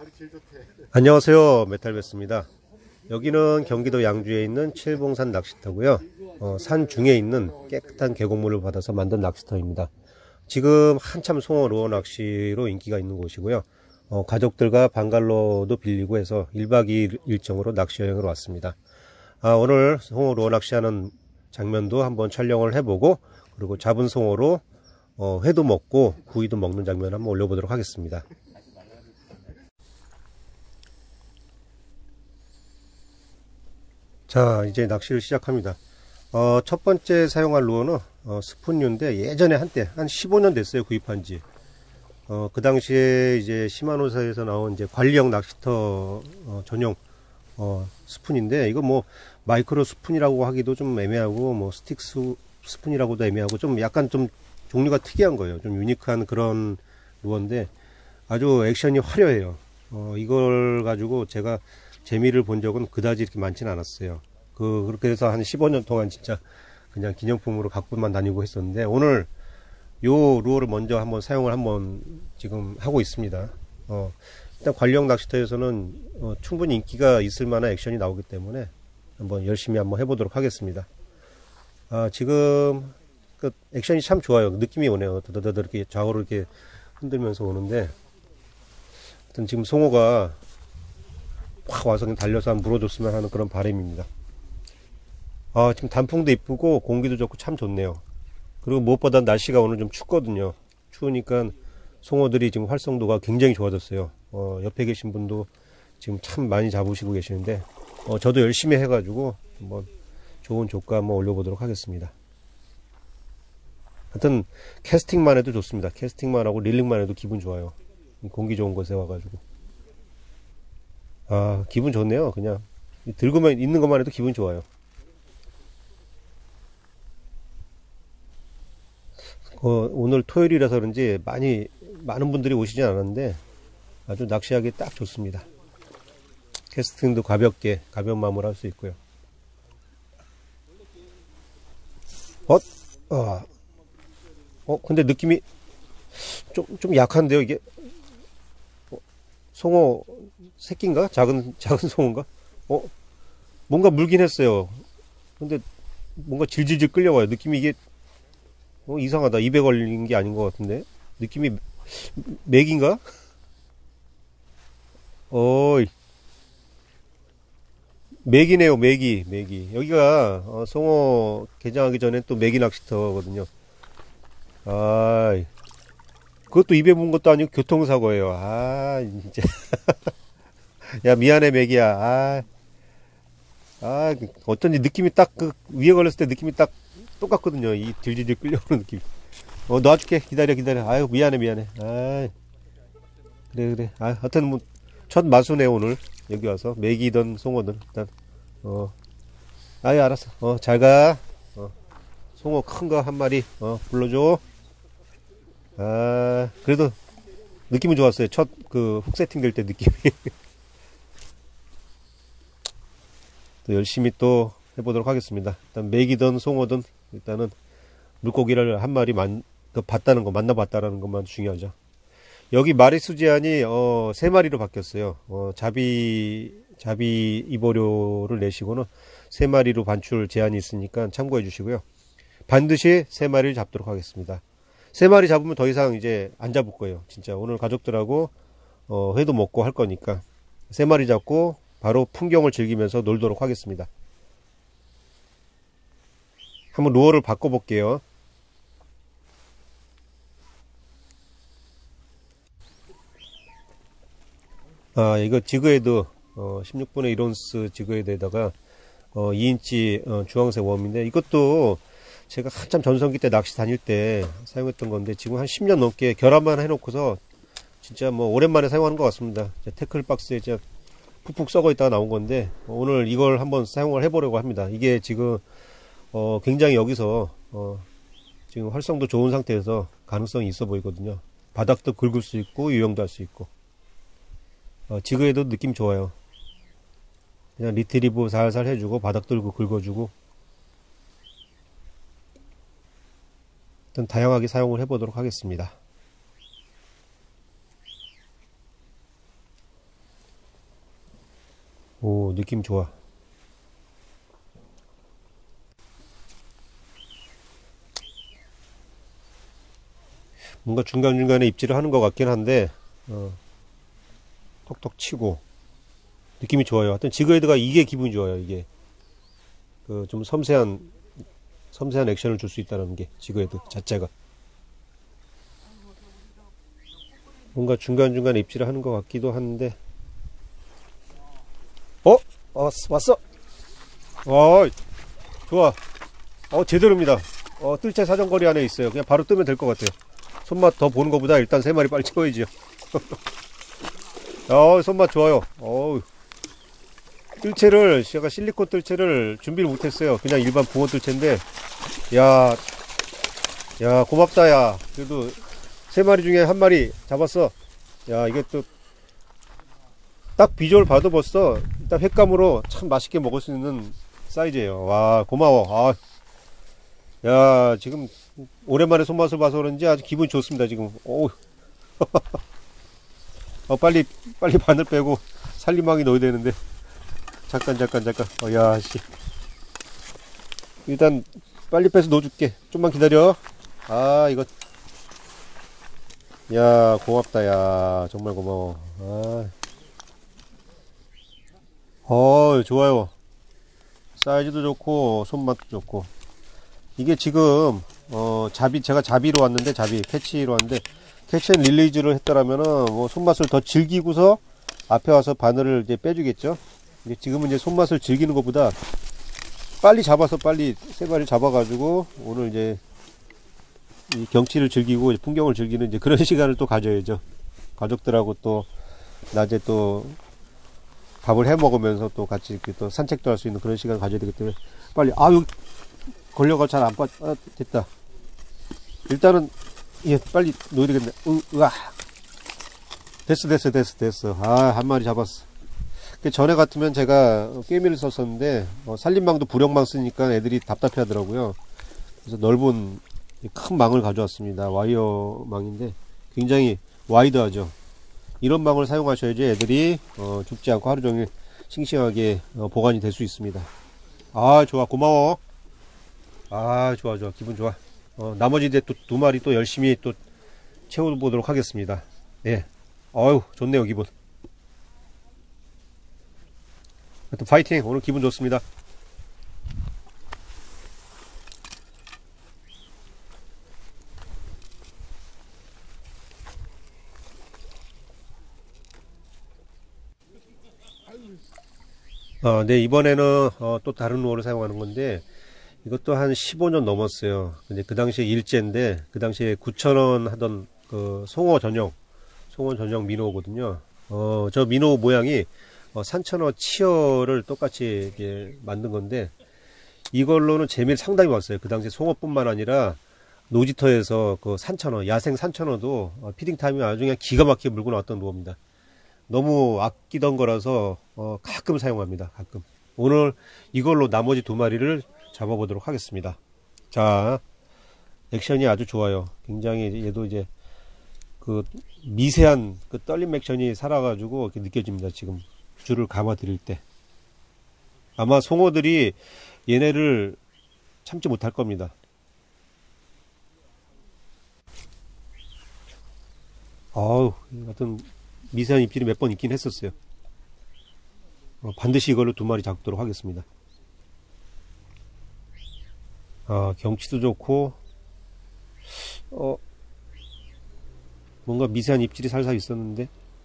안녕하세요, 메탈베스입니다. 여기는 경기도 양주에 있는 칠봉산 낚시터고요. 산 중에 있는 깨끗한 계곡물을 받아서 만든 낚시터입니다. 지금 한참 송어 루어 낚시로 인기가 있는 곳이고요. 가족들과 방갈로도 빌리고 해서 1박 2일 일정으로 낚시 여행을 왔습니다. 오늘 송어 루어 낚시하는 장면도 한번 촬영을 해보고, 그리고 잡은 송어로 회도 먹고 구이도 먹는 장면 한번 올려보도록 하겠습니다. 자, 이제 낚시를 시작합니다. 첫 번째 사용할 루어는 스푼류인데, 예전에 한때 한 15년 됐어요, 구입한 지. 그 당시에 이제 시마노사에서 나온 이제 관리형 낚시터 전용 스푼인데, 이거 뭐 마이크로 스푼이라고 하기도 좀 애매하고, 뭐 스틱 스푼이라고도 애매하고, 좀 약간 좀 종류가 특이한 거예요. 좀 유니크한 그런 루어인데 아주 액션이 화려해요. 이걸 가지고 제가 재미를 본 적은 그다지 이렇게 많지는 않았어요. 그렇게 해서 한 15년 동안 진짜 그냥 기념품으로 갖고만 다니고 했었는데, 오늘 요 루어를 먼저 한번 사용을 한번 지금 하고 있습니다. 일단 관리형 낚시터에서는 충분히 인기가 있을 만한 액션이 나오기 때문에 한번 열심히 한번 해보도록 하겠습니다. 지금 그 액션이 참 좋아요. 느낌이 오네요. 더더더 이렇게 좌우로 이렇게 흔들면서 오는데, 하여튼 지금 송어가 확 와서 그냥 달려서 한번 물어줬으면 하는 그런 바람입니다. 지금 단풍도 이쁘고 공기도 좋고 참 좋네요. 그리고 무엇보다 날씨가 오늘 좀 춥거든요. 추우니까 송어들이 지금 활성도가 굉장히 좋아졌어요. 옆에 계신 분도 지금 참 많이 잡으시고 계시는데, 저도 열심히 해가지고 한번 좋은 조가 한번 올려보도록 하겠습니다. 하여튼 캐스팅만 해도 좋습니다. 캐스팅만 하고 릴링만 해도 기분 좋아요. 공기 좋은 곳에 와가지고 기분 좋네요. 그냥 들고만 있는 것만 해도 기분 좋아요. 오늘 토요일이라서 그런지 많은 분들이 오시진 않았는데 아주 낚시하기 딱 좋습니다. 캐스팅도 가벼운 마음으로 할 수 있고요. 근데 느낌이 좀 약한데요, 이게. 송어 새끼인가? 작은 송어인가? 뭔가 물긴 했어요. 근데 뭔가 질질질 끌려와요. 느낌이 이게, 이상하다. 입에 걸린 게 아닌 것 같은데. 느낌이 맥인가? 맥이네요, 맥이. 여기가, 송어 개장하기 전에 또 맥이 낚시터거든요. 그것도 입에 문 것도 아니고 교통사고예요. 진짜. 야, 미안해, 맥이야. 어쩐지 느낌이 딱 위에 걸렸을 때 느낌이 딱 똑같거든요. 이 질질질 끌려오는 느낌. 놔줄게. 기다려. 아유, 미안해. 그래. 하여튼 뭐, 첫 마수네, 오늘. 여기 와서. 맥이든 송어든. 일단, 알았어. 잘 가. 송어 큰 거 한 마리, 불러줘. 그래도 느낌은 좋았어요. 첫 훅 세팅 될 때 느낌이. 또 열심히 또 해보도록 하겠습니다. 일단 맥이든 송어든 일단은 물고기를 한 마리 봤다는 거, 만나봤다라는 것만 중요하죠. 여기 마리수 제한이 3마리로 바뀌었어요. 자비 입어료를 내시고는 3마리로 반출 제한이 있으니까 참고해 주시고요. 반드시 3마리를 잡도록 하겠습니다. 3마리 잡으면 더 이상 이제 안 잡을 거예요. 진짜 오늘 가족들하고 회도 먹고 할 거니까 3마리 잡고 바로 풍경을 즐기면서 놀도록 하겠습니다. 한번 루어를 바꿔 볼게요. 이거 지그헤드 16분의 1온스 지그헤드에다가 2인치 주황색 웜인데, 이것도 제가 한참 전성기 때 낚시 다닐 때 사용했던 건데, 지금 한 10년 넘게 결합만 해놓고서 진짜 뭐 오랜만에 사용하는 것 같습니다. 태클 박스에 진짜 푹푹 썩어 있다가 나온 건데, 오늘 이걸 한번 사용을 해보려고 합니다. 이게 지금 굉장히 여기서 지금 활성도 좋은 상태에서 가능성이 있어 보이거든요. 바닥도 긁을 수 있고 유형도 할 수 있고, 지그에도 느낌 좋아요. 그냥 리트리브 살살 해주고 바닥 들고 긁어주고, 일단 다양하게 사용을 해보도록 하겠습니다. 오, 느낌 좋아. 뭔가 중간중간에 입질을 하는 것 같긴 한데, 톡톡 치고, 느낌이 좋아요. 하여튼 지그헤드가 이게 기분이 좋아요, 이게. 그 좀 섬세한 액션을 줄 수 있다는 게, 지그헤드 자체가. 뭔가 중간중간에 입질을 하는 것 같기도 한데, 왔어! 좋아. 제대로입니다. 뜰채 사정거리 안에 있어요. 그냥 바로 뜨면 될 것 같아요. 손맛 더 보는 것보다 일단 3마리 빨리 채워야죠. 손맛 좋아요. 뜰채를, 제가 실리콘 뜰채를 준비를 못했어요. 그냥 일반 붕어 뜰채인데, 야, 고맙다, 야. 그래도 3마리 중에 1마리 잡았어. 야, 이게 또, 딱 비주얼 봐도 벌써, 일단 횟감으로 참 맛있게 먹을 수 있는 사이즈예요. 와, 고마워. 야, 지금, 오랜만에 손맛을 봐서 그런지 아주 기분이 좋습니다, 지금. 빨리 바늘 빼고 살림망이 넣어야 되는데. 잠깐. 야, 씨. 일단, 빨리 빼서 넣어줄게. 좀만 기다려. 이거. 야, 고맙다, 야. 정말 고마워. 좋아요. 사이즈도 좋고, 손맛도 좋고. 이게 지금, 제가 자비로 왔는데, 캐치로 왔는데, 캐치 앤 릴리즈를 했더라면은, 손맛을 더 즐기고서 앞에 와서 바늘을 이제 빼주겠죠? 지금은 이제 손맛을 즐기는 것보다 빨리 잡아서 빨리 3마리 잡아가지고, 오늘 이제, 이 경치를 즐기고, 풍경을 즐기는 이제 그런 시간을 또 가져야죠. 가족들하고 또, 낮에 또, 밥을 해 먹으면서 또 같이 이렇게 또 산책도 할 수 있는 그런 시간을 가져야 되기 때문에, 빨리, 여기 걸려가 잘 안 됐다. 일단은, 빨리 놓아야 되겠네. 으아. 됐어. 1마리 잡았어. 전에 같으면 제가 깨미를 썼었는데, 살림망도 부령망 쓰니까 애들이 답답해 하더라고요. 그래서 넓은 큰 망을 가져왔습니다. 와이어 망인데, 굉장히 와이드하죠. 이런 망을 사용하셔야지 애들이, 죽지 않고 하루 종일 싱싱하게 보관이 될 수 있습니다. 좋아. 고마워. 좋아. 기분 좋아. 나머지 이제 또 2마리 또 열심히 또 채워보도록 하겠습니다. 예. 좋네요, 기분. 하여튼 파이팅! 오늘 기분 좋습니다. 네, 이번에는 또 다른 루어를 사용하는 건데, 이것도 한 15년 넘었어요. 근데 그 당시에 일제인데, 그 당시에 9,000원 하던 그 송어 전용 민어거든요. 저 민어 모양이 산천어 치어를 똑같이 이렇게 만든 건데, 이걸로는 재미를 상당히 봤어요. 그 당시 송어뿐만 아니라 노지터에서 그 산천어, 야생 산천어도 피딩 타임이 아주 그냥 기가 막히게 물고 나왔던 루어입니다. 너무 아끼던 거라서 가끔 사용합니다. 가끔. 오늘 이걸로 나머지 2마리를 잡아보도록 하겠습니다. 자, 액션이 아주 좋아요. 굉장히 얘도 이제 그 미세한 그 떨림 액션이 살아가지고 이렇게 느껴집니다. 지금 줄을 감아 드릴 때. 아마 송어들이 얘네를 참지 못할 겁니다. 같은 미세한 입질이 몇 번 있긴 했었어요. 반드시 이걸로 2마리 잡도록 하겠습니다. 경치도 좋고, 뭔가 미세한 입질이 살살 있었는데,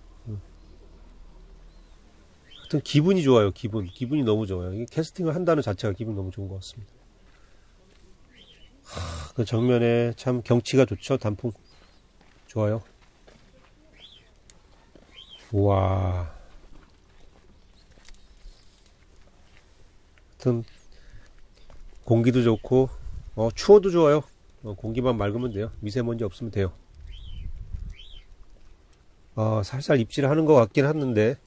하여튼 기분이 좋아요. 기분이 너무 좋아요. 이 캐스팅을 한다는 자체가 기분이 너무 좋은 것 같습니다. 그 정면에 참 경치가 좋죠. 단풍 좋아요. 우와. 하여튼 공기도 좋고 추워도 좋아요. 공기만 맑으면 돼요. 미세먼지 없으면 돼요. 살살 입질을 하는 것 같긴 했는데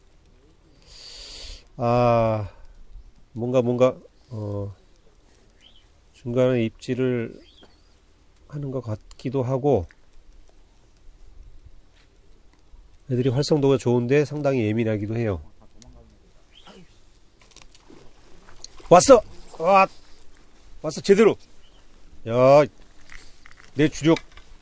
뭔가 중간에 입질을 하는 것 같기도 하고, 애들이 활성도가 좋은데 상당히 예민하기도 해요. 왔어. 왔어 제대로. 야, 내 주력.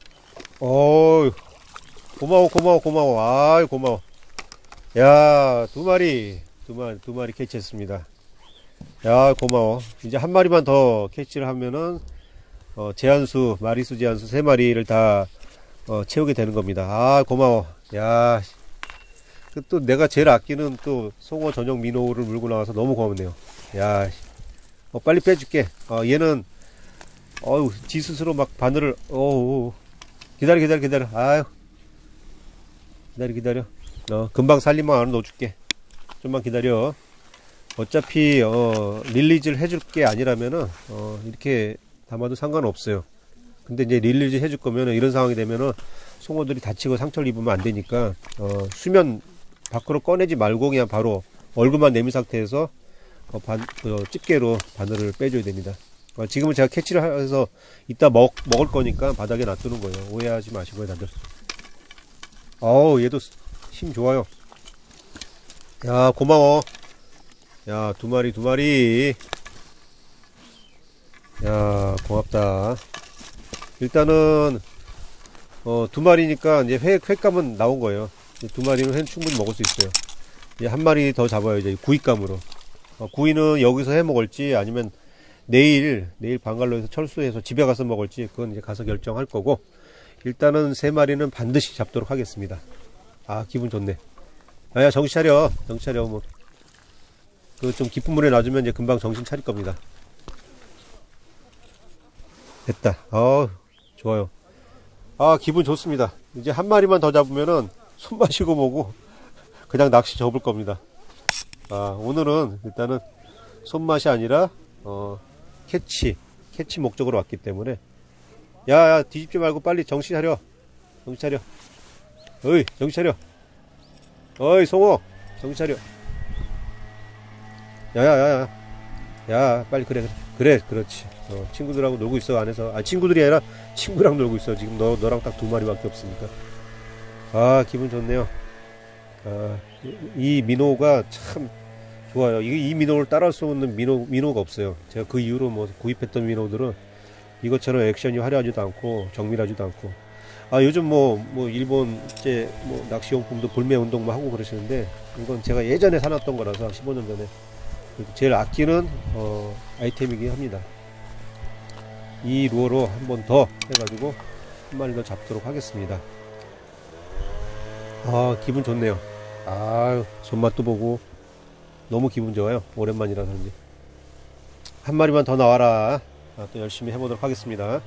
고마워. 아이, 고마워. 야, 두 마리 캐치했습니다. 야, 고마워. 이제 한 마리만 더 캐치를 하면은, 마리수 제한수 3마리를 다, 채우게 되는 겁니다. 아, 고마워. 야, 또 내가 제일 아끼는 또 송어 전용 민호를 물고 나와서 너무 고맙네요. 야, 빨리 빼줄게. 얘는, 지 스스로 막 바늘을, 기다려. 아유, 기다려. 금방 살림만 안 넣어줄게. 좀만 기다려. 어차피, 릴리즈를 해줄 게 아니라면은, 이렇게 담아도 상관없어요. 근데 이제 릴리즈 해줄 거면은, 이런 상황이 되면은, 송어들이 다치고 상처를 입으면 안 되니까, 수면 밖으로 꺼내지 말고 그냥 바로 얼굴만 내민 상태에서, 집게로 바늘을 빼줘야 됩니다. 지금은 제가 캐치를 해서 이따 먹을 거니까 바닥에 놔두는 거예요. 오해하지 마시고요, 다들. 얘도 힘 좋아요. 야, 고마워. 야, 두 마리. 야, 고맙다. 일단은, 두 마리니까 이제 횟감은 나온 거예요. 두 마리는 회 충분히 먹을 수 있어요. 이제 한 마리 더 잡아요, 이제 구이감으로. 구이는 여기서 해 먹을지 아니면 내일 방갈로에서 철수해서 집에 가서 먹을지 그건 이제 가서 결정할 거고, 일단은 3마리는 반드시 잡도록 하겠습니다. 아, 기분 좋네. 야, 정신 차려. 뭐. 좀 깊은 물에 놔주면 이제 금방 정신 차릴 겁니다. 됐다. 좋아요. 기분 좋습니다. 이제 한 마리만 더 잡으면은 손 마시고 보고 그냥 낚시 접을 겁니다. 오늘은 일단은 손맛이 아니라, 캐치 목적으로 왔기 때문에. 야, 뒤집지 말고 빨리 정신 차려. 어이, 정신 차려. 어이, 송어, 정신 차려. 야, 빨리, 그래, 그렇지. 친구들하고 놀고 있어, 안에서. 친구들이 아니라 친구랑 놀고 있어. 지금 너랑 딱 2마리밖에 없으니까. 기분 좋네요. 이 민호가 참 좋아요. 이 민호를 따라할 수 없는 민호가 없어요. 제가 그 이후로 구입했던 민호들은 이것처럼 액션이 화려하지도 않고 정밀하지도 않고. 요즘 일본 낚시용품도 불매 운동 하고 그러시는데, 이건 제가 예전에 사놨던 거라서 15년 전에 제일 아끼는 아이템이긴 합니다. 이 루어로 한 번 더 해가지고 한 마리 더 잡도록 하겠습니다. 기분 좋네요. 손맛도 보고 너무 기분 좋아요. 오랜만이라서 이제 한 마리만 더 나와라. 또 열심히 해보도록 하겠습니다.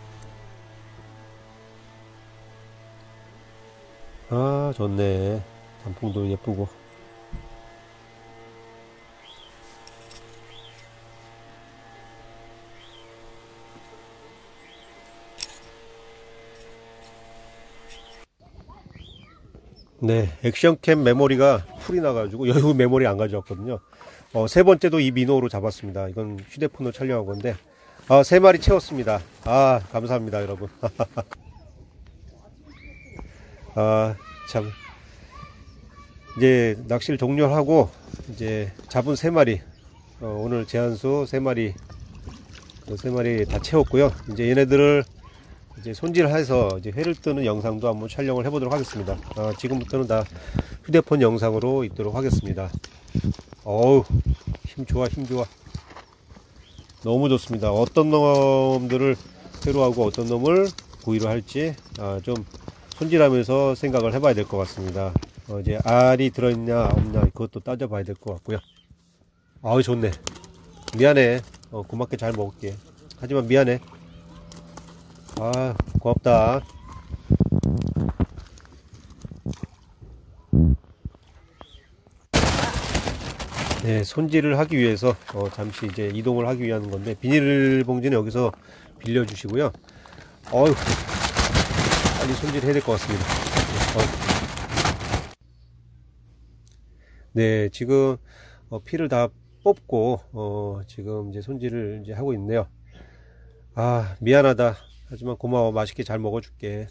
좋네. 단풍도 예쁘고. 네, 액션캠 메모리가 풀이 나가지고 여유 메모리 안 가져왔거든요. 3번째도 이 민호로 잡았습니다. 이건 휴대폰으로 촬영한 건데, 3마리 채웠습니다. 감사합니다, 여러분. 참, 이제 낚시를 종료하고 이제 잡은 3마리, 오늘 제한수 3마리, 그 3마리 다 채웠고요. 이제 얘네들을 이제 손질해서 이제 회를 뜨는 영상도 한번 촬영을 해보도록 하겠습니다. 지금부터는 다 휴대폰 영상으로 있도록 하겠습니다. 힘 좋아. 너무 좋습니다. 어떤 놈들을 회로 하고 어떤 놈을 구이로 할지 좀 손질하면서 생각을 해봐야 될 것 같습니다. 이제 알이 들어있냐 없냐 그것도 따져봐야 될 것 같고요. 좋네. 미안해. 고맙게 잘 먹을게. 하지만 미안해. 고맙다. 네, 손질을 하기 위해서 잠시 이제 이동을 하기 위한 건데, 비닐봉지는 여기서 빌려주시고요. 빨리 손질해야 될 것 같습니다. 네, 지금 피를 다 뽑고 지금 이제 손질을 이제 하고 있네요. 미안하다. 하지만 고마워. 맛있게 잘 먹어줄게.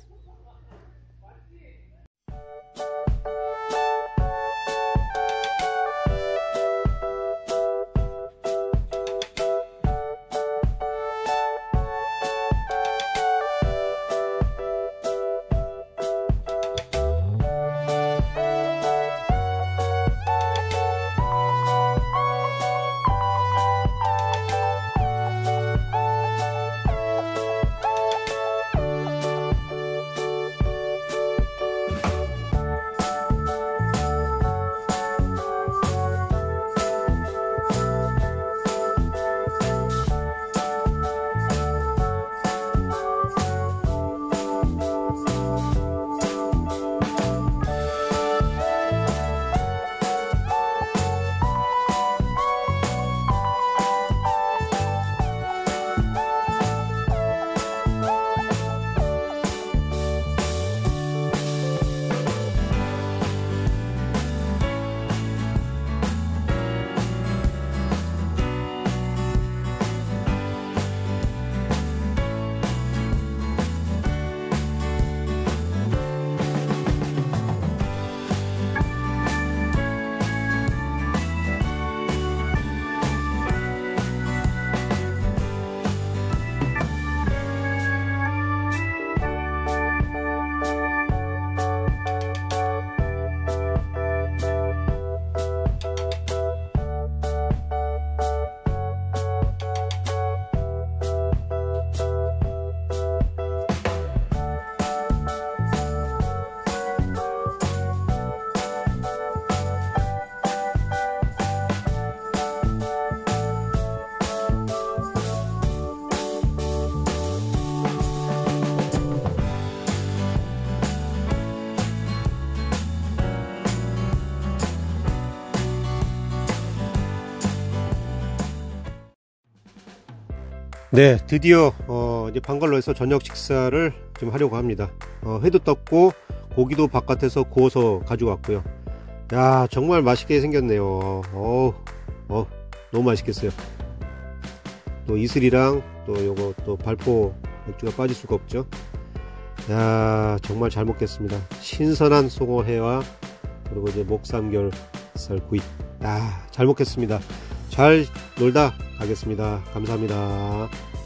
네, 드디어 이제 방갈로에서 저녁 식사를 좀 하려고 합니다. 회도 떴고 고기도 바깥에서 구워서 가져왔고요. 야, 정말 맛있게 생겼네요. 너무 맛있겠어요. 또 이슬이랑 또 요거 또 발포 맥주가 빠질 수가 없죠. 야, 정말 잘 먹겠습니다. 신선한 송어회와 그리고 이제 목삼겹살 구이. 야, 잘 먹겠습니다. 잘 놀다 가겠습니다. 감사합니다.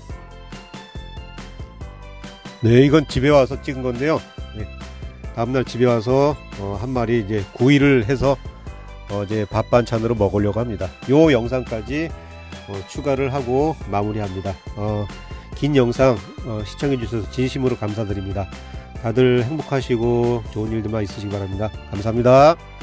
네, 이건 집에 와서 찍은 건데요. 네, 다음날 집에 와서 한 마리 이제 구이를 해서 이제 밥 반찬으로 먹으려고 합니다. 요 영상까지 추가를 하고 마무리합니다. 긴 영상 시청해 주셔서 진심으로 감사드립니다. 다들 행복하시고 좋은 일들만 있으시기 바랍니다. 감사합니다.